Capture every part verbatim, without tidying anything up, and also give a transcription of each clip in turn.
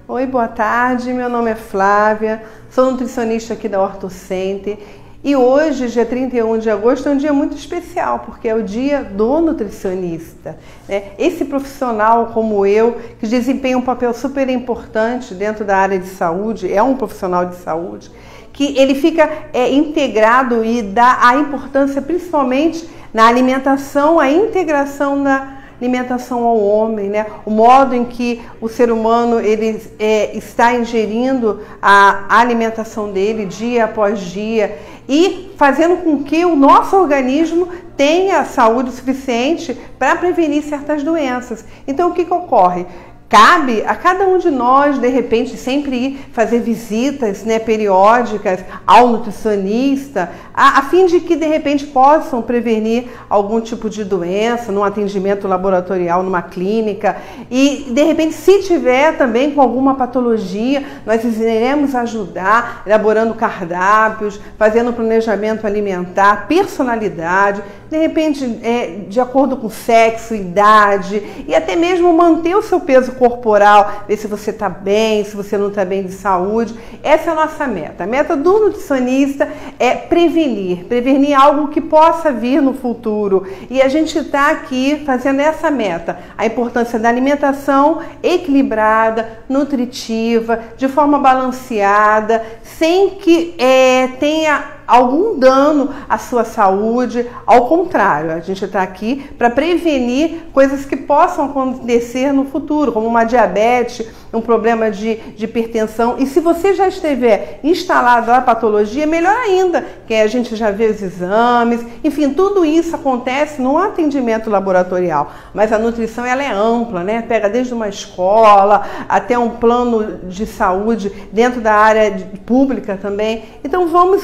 Oi, boa tarde, meu nome é Flávia, sou nutricionista aqui da OrtoCenter e hoje, dia trinta e um de agosto, é um dia muito especial, porque é o dia do nutricionista, né? Esse profissional como eu, que desempenha um papel super importante dentro da área de saúde, é um profissional de saúde, que ele fica é, integrado e dá a importância principalmente na alimentação, a integração da alimentação ao homem, né? O modo em que o ser humano ele é, está ingerindo a alimentação dele dia após dia e fazendo com que o nosso organismo tenha saúde suficiente para prevenir certas doenças. Então, o que que ocorre? Cabe a cada um de nós, de repente, sempre ir fazer visitas, né, periódicas ao nutricionista, a, a fim de que, de repente, possam prevenir algum tipo de doença num atendimento laboratorial, numa clínica. E, de repente, se tiver também com alguma patologia, nós iremos ajudar, elaborando cardápios, fazendo planejamento alimentar, personalidade, de repente, é, de acordo com sexo, idade e até mesmo manter o seu peso corporal, ver se você está bem, se você não está bem de saúde. Essa é a nossa meta. A meta do nutricionista é prevenir, prevenir algo que possa vir no futuro. E a gente está aqui fazendo essa meta, a importância da alimentação equilibrada, nutritiva, de forma balanceada, sem que é, tenha algum dano à sua saúde. Ao contrário, a gente está aqui para prevenir coisas que possam acontecer no futuro, como uma diabetes, um problema de, de hipertensão. E se você já estiver instalado a patologia, melhor ainda, que a gente já vê os exames, enfim, tudo isso acontece no atendimento laboratorial. Mas a nutrição ela é ampla, né? Pega desde uma escola até um plano de saúde dentro da área pública também. Então vamos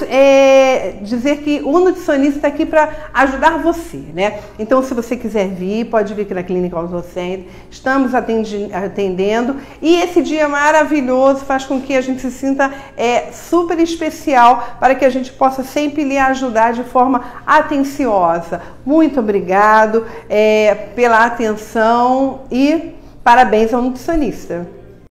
é, dizer que o nutricionista está aqui para ajudar você, né? Então, se você quiser vir, pode vir aqui na Clínica OrtoCenter. Estamos atendi, atendendo e esse dia maravilhoso faz com que a gente se sinta é, super especial para que a gente possa sempre lhe ajudar de forma atenciosa. Muito obrigado é, pela atenção e parabéns ao nutricionista.